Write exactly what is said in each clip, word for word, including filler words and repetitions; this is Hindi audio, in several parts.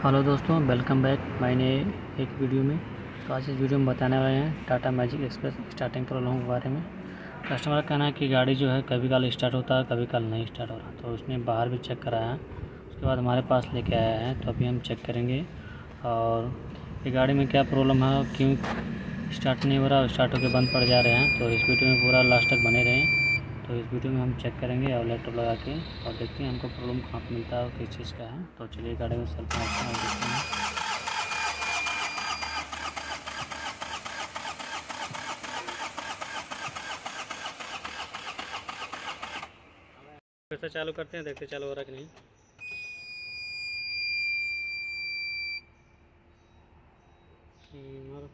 हेलो दोस्तों, वेलकम बैक माय नए एक वीडियो में। तो आज इस वीडियो में बताने वाले हैं Tata Magic Express starting problem के बारे में। कस्टमर का कहना है कि गाड़ी जो है कभी कल स्टार्ट होता है, कभी कल नहीं स्टार्ट हो रहा। तो उसने बाहर भी चेक कराया, उसके बाद हमारे पास लेके आया है। तो अभी हम चेक करेंगे और ये गाड़ी में क्या प्रॉब्लम है, क्यों स्टार्ट नहीं हो रहा, स्टार्ट होकर बंद पड़ जा रहे हैं। तो इस वीडियो में पूरा लास्ट तक बने रहें। तो इस वीडियो में हम चेक करेंगे और लैपटॉप लगा के और देखते हैं हमको प्रॉब्लम कहाँ पर मिलता है और किस चीज़ का है। तो चलिए गाड़ी में सेल्फ मारते हैं और देखते हैं। फिर से चालू करते हैं, देखते चालू हो रहा कि नहीं। और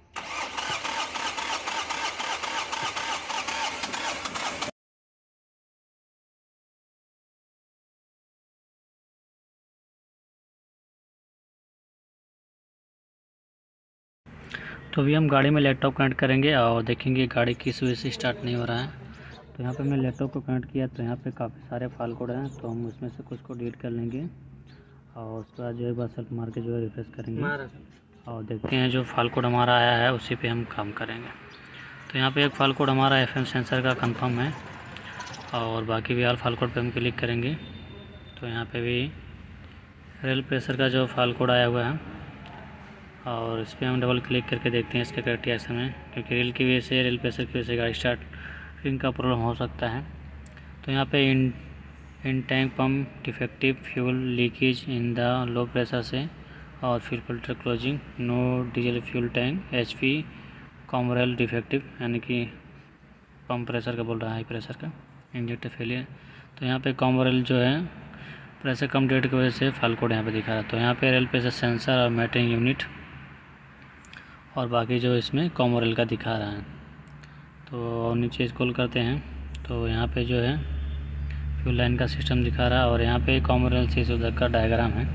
तो अभी हम गाड़ी में लैपटॉप कनेक्ट करेंगे और देखेंगे गाड़ी किस वजह से स्टार्ट नहीं हो रहा है। तो यहाँ पे मैंने लैपटॉप को कनेक्ट किया, तो यहाँ पे काफ़ी सारे फाइल कोड हैं। तो हम उसमें से कुछ को डिलीट कर लेंगे और उसके बाद जो है बस सेल्फ मार के जो है रिफ्रेश करेंगे और देखते हैं जो फाइल कोड हमारा आया है उसी पे हम काम करेंगे। तो यहाँ पे एक फाइल कोड हमारा एफ एम सेंसर का कंफर्म है और बाकी भी यार फाइल कोड पे हम क्लिक करेंगे। तो यहाँ पे भी रेल प्रेशर का जो फाइल कोड आया हुआ है और इस पर हम डबल क्लिक करके देखते हैं इसके करेक्ट एक्शन में, क्योंकि रेल की वजह से, रेल प्रेशर की वजह से गाड़ी स्टार्टिंग का प्रॉब्लम हो सकता है। तो यहाँ पे in in tank pump defective, fuel leakage in the low pressure से और fuel filter clogging, no diesel fuel tank, H P common rail defective, यानी कि पम्प प्रेशर का बोल रहा है, हाई प्रेशर का, इंजेक्टर फेलियर। तो यहाँ पे कॉमरेल जो है प्रेशर कम डेट की वजह से फाइल कोड यहाँ पे दिखा रहा है। तो यहाँ पे रेल प्रेशर सेंसर और मीटरिंग यूनिट और बाकी जो इसमें कॉमरेल का दिखा रहा है। तो नीचे स्क्रॉल करते हैं तो यहाँ पे जो है फ्यूल लाइन का सिस्टम दिखा रहा है और यहाँ पे कॉमरेल से उधर का डायग्राम है।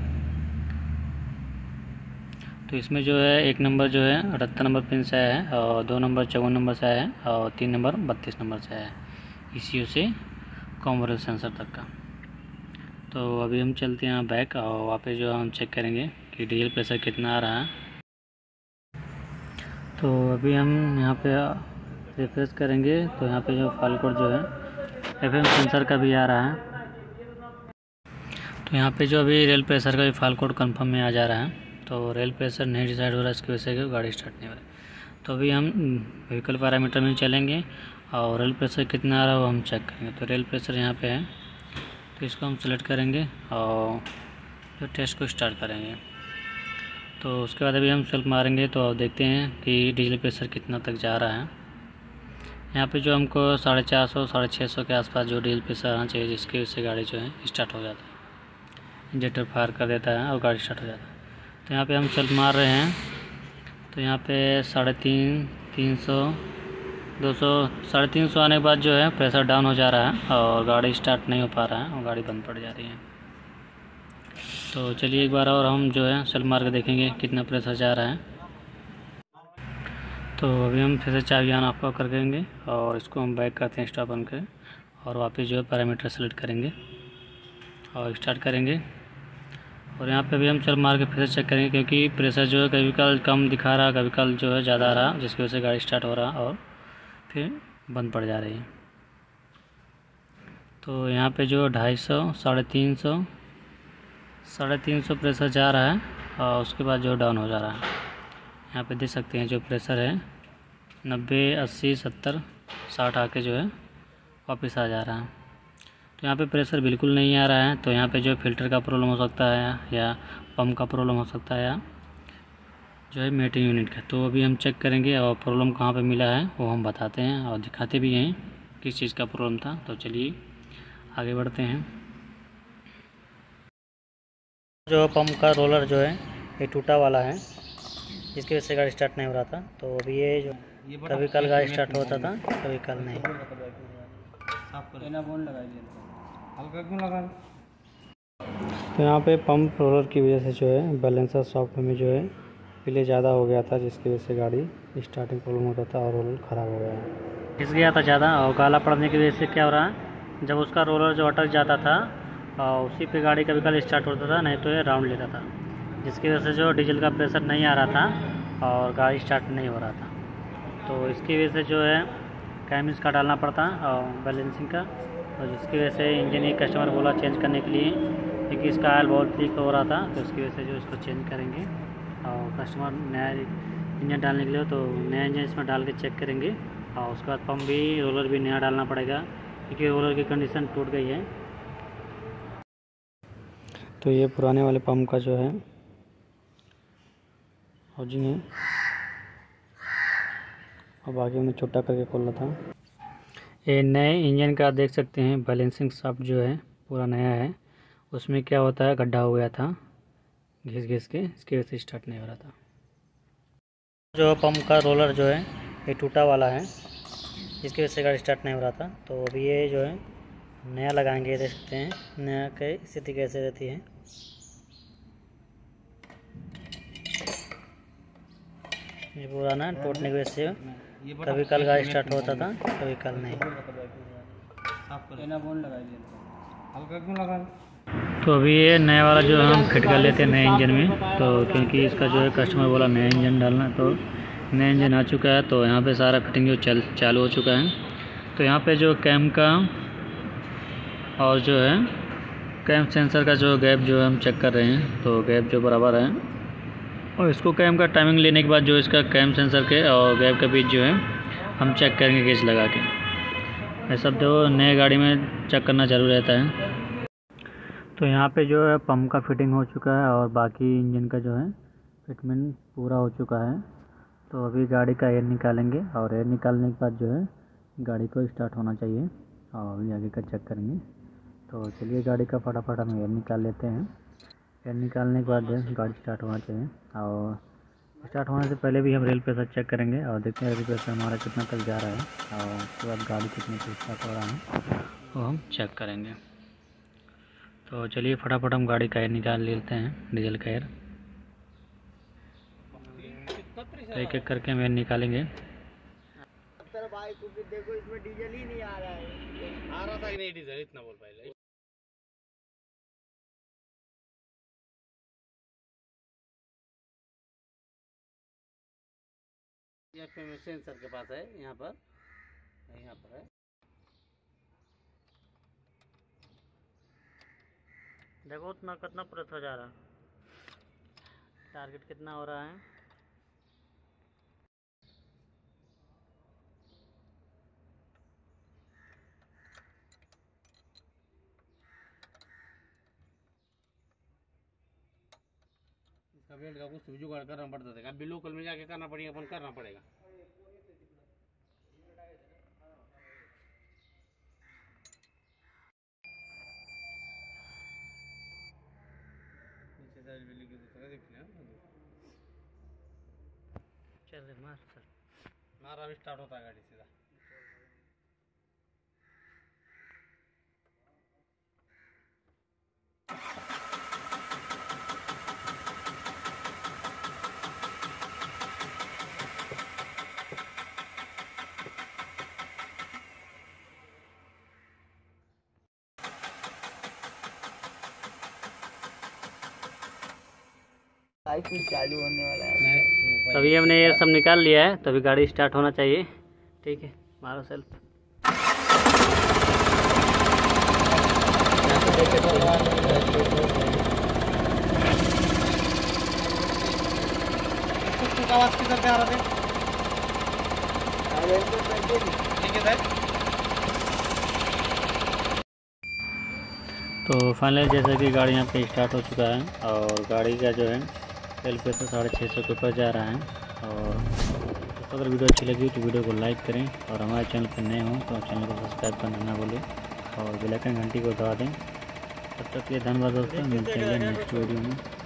तो इसमें जो है एक नंबर जो है अठहत्तर नंबर पिन से आया है और दो नंबर चौवन नंबर से आया है और तीन नंबर बत्तीस नंबर से आया है, ई सी यू से कॉमरेल सेंसर तक का। तो अभी हम चलते हैं बैक और वहाँ पे जो हम चेक करेंगे कि डीजल प्रेशर कितना आ रहा है। तो अभी हम यहाँ पे रिफ्रेश करेंगे तो यहाँ पे जो फाइल कोड जो है एफ एम सेंसर का भी आ रहा है। तो यहाँ पे जो अभी रेल प्रेशर का भी फाइल कोड कंफर्म में आ जा रहा है। तो रेल प्रेशर नहीं डिसाइड हो रहा है, इसकी वजह से गाड़ी स्टार्ट नहीं हो रही। तो अभी हम व्हीकल पैरामीटर में चलेंगे और रेल प्रेशर कितना आ रहा है वो हम चेक करेंगे। तो रेल प्रेशर यहाँ पे है, तो इसको हम सेलेक्ट करेंगे और जो टेस्ट को स्टार्ट करेंगे। तो उसके बाद अभी हम सेल्फ मारेंगे तो देखते हैं कि डीजल प्रेशर कितना तक जा रहा है। यहाँ पे जो हमको साढ़े चार सौ साढ़े छः सौ के आसपास जो डीजल प्रेशर आना चाहिए, जिसकी वजह से गाड़ी जो है स्टार्ट हो जाता है, इंजेक्टर फायर कर देता है और गाड़ी स्टार्ट हो जाता है। तो यहाँ पे हम सेल्फ मार रहे हैं तो यहाँ पे साढ़े तीन तीन सौ दो सौ साढ़े तीन सौ आने के बाद जो है प्रेशर डाउन हो जा रहा है और गाड़ी स्टार्ट नहीं हो पा रहा है और गाड़ी बंद पड़ जा रही है। तो चलिए एक बार और हम जो है सेल्फ मार के देखेंगे कितना प्रेशर जा रहा है। तो अभी हम फिर से चाबी ऑन ऑफ कर देंगे और इसको हम बैक करते हैं स्टॉप बन के और वापस जो है पैरामीटर सेलेक्ट करेंगे और स्टार्ट करेंगे। और यहाँ पे भी हम सेल्फ मार के फिर से चेक करेंगे, क्योंकि प्रेशर जो है कभी कल कम दिखा रहा, कभी कल जो है ज़्यादा आ रहा, जिसकी वजह से गाड़ी स्टार्ट हो रहा और फिर बंद पड़ जा रही है। तो यहाँ पे जो ढाई सौ साढ़े तीन सौ साढ़े तीन सौ प्रेशर जा रहा है और उसके बाद जो डाउन हो जा रहा है। यहाँ पे देख सकते हैं जो प्रेशर है नब्बे अस्सी सत्तर साठ आके जो है वापस आ जा रहा है। तो यहाँ पे प्रेशर बिल्कुल नहीं आ रहा है। तो यहाँ पे जो फिल्टर का प्रॉब्लम हो सकता है या पंप का प्रॉब्लम हो सकता है या जो है मीटरिंग यूनिट का। तो अभी हम चेक करेंगे और प्रॉब्लम कहाँ पे मिला है वो हम बताते हैं और दिखाते भी हैं किस चीज़ का प्रॉब्लम था। तो चलिए आगे बढ़ते हैं। जो पंप का रोलर जो है ये टूटा वाला है, जिसकी वजह से गाड़ी स्टार्ट नहीं हो रहा था। तो अभी ये जो कभी कल गाड़ी स्टार्ट होता था, कभी कल नहीं। तो यहाँ पे पंप रोलर की वजह से जो है बैलेंसर सॉफ्टवेयर में जो है पीले ज़्यादा हो गया था, जिसकी वजह से गाड़ी स्टार्टिंग प्रॉब्लम होता था और रोलर ख़राब हो गया, घिस गया था ज़्यादा। और काला पड़ने की वजह से क्या हो रहा है, जब उसका रोलर जो अटक जाता था और उसी पे गाड़ी कभी कल स्टार्ट होता था, नहीं तो ये राउंड लेता था। जिसकी वजह से जो डीजल का प्रेशर नहीं आ रहा था और गाड़ी स्टार्ट नहीं हो रहा था। तो इसकी वजह से जो है कैम इसका डालना पड़ता और बैलेंसिंग का, और जिसकी वजह से इंजन ही कस्टमर बोला चेंज करने के लिए, क्योंकि इसका ऑयल बहुत लीक हो रहा था। तो उसकी वजह से जो इसको चेंज करेंगे और कस्टमर नया इंजन डालने के लिए तो नया इंजन इसमें डाल के चेक करेंगे। और उसके बाद पंप भी, रोलर भी नया डालना पड़ेगा, क्योंकि रोलर की कंडीशन टूट गई है। तो ये पुराने वाले पंप का जो है हाउजिंग है, और आगे में छोटा करके खोलना था। ये नए इंजन का देख सकते हैं, बैलेंसिंग शाफ्ट जो है पूरा नया है। उसमें क्या होता है, गड्ढा हो गया था घिस घिस के, इसकी वजह से स्टार्ट नहीं हो रहा था। जो पंप का रोलर जो है ये टूटा वाला है, इसकी वजह से गाड़ी स्टार्ट नहीं हो रहा था। तो अभी ये जो है नया लगाएंगे, देख सकते हैं नया की स्थिति कैसे रहती है। ये पुराना टूटने की वजह से कभी कल गाड़ी स्टार्ट होता था, कभी कल नहीं। तो अभी ये नया वाला जो हम फिट कर लेते हैं नए इंजन में, तो क्योंकि इसका जो है कस्टमर बोला नया इंजन डालना, तो नया इंजन आ चुका है। तो यहाँ पे सारा फिटिंग जो चल चालू हो चुका है। तो यहाँ पे जो कैम का और जो है कैम सेंसर का जो गैप जो है हम चेक कर रहे हैं, तो गैप जो बराबर है। और इसको कैम का टाइमिंग लेने के बाद जो इसका कैम सेंसर के और गैप के बीच जो है हम चेक करेंगे गेज लगा के। ये सब जो नए गाड़ी में चेक करना जरूर रहता है। तो यहाँ पे जो है पंप का फिटिंग हो चुका है और बाकी इंजन का जो है फिटमेंट पूरा हो चुका है। तो अभी गाड़ी का एयर निकालेंगे और एयर निकालने के बाद जो है गाड़ी को स्टार्ट होना चाहिए, और अभी आगे का चेक करेंगे। तो चलिए गाड़ी का फटाफट हम एयर निकाल लेते हैं। एयर निकालने के बाद गाड़ी स्टार्ट होना चाहिए, और स्टार्ट होने से पहले भी हम रेल प्रेशर चेक करेंगे और देखते हैं रेल प्रेशर हमारा कितना तक जा रहा है, और उसके बाद गाड़ी कितने तक स्टार्ट हो रहा है वो हम चेक करेंगे। तो चलिए फटाफट हम गाड़ी का एयर निकाल लेते हैं, डीजल का एयर। एक एक करके हम एयर निकालेंगे। देखो इसमें डीजल ही नहीं आ रहा है, आ रहा था कि नहीं डीजल, इतना बोल पाए। ये सेंसर के पास है, यहाँ पर यहाँ पर है। देखो उतना कितना प्रेस हो जा रहा है, टारगेट कितना हो रहा है। इसका बेल्ट का कुछ जुगाड़ करना पड़ता था, अभी लोकल में जाके करना पड़ेगा, अपन करना पड़ेगा। चल मार सर, मारा भी स्टार्ट होता है गाड़ी सीधा। चालू होने वाला है। अभी हमने ये सब निकाल लिया है, तो अभी गाड़ी स्टार्ट होना चाहिए। ठीक है, मारो सेल्फ। आवाज किधर से आ रहा था? तो फाइनली जैसा कि गाड़ी यहाँ पे स्टार्ट हो चुका है, और गाड़ी का जो है तेल पे तो साढ़े छः सौ के ऊपर जा रहा है। और तो अगर वीडियो अच्छी लगी तो वीडियो को लाइक करें, और हमारे चैनल पर नए हों तो चैनल को सब्सक्राइब करना ना भूलें, और बेल आइकन घंटी को दबा दें। तब तक के लिए धन्यवाद दोस्तों, मिलते हैं नेक्स्ट वीडियो में।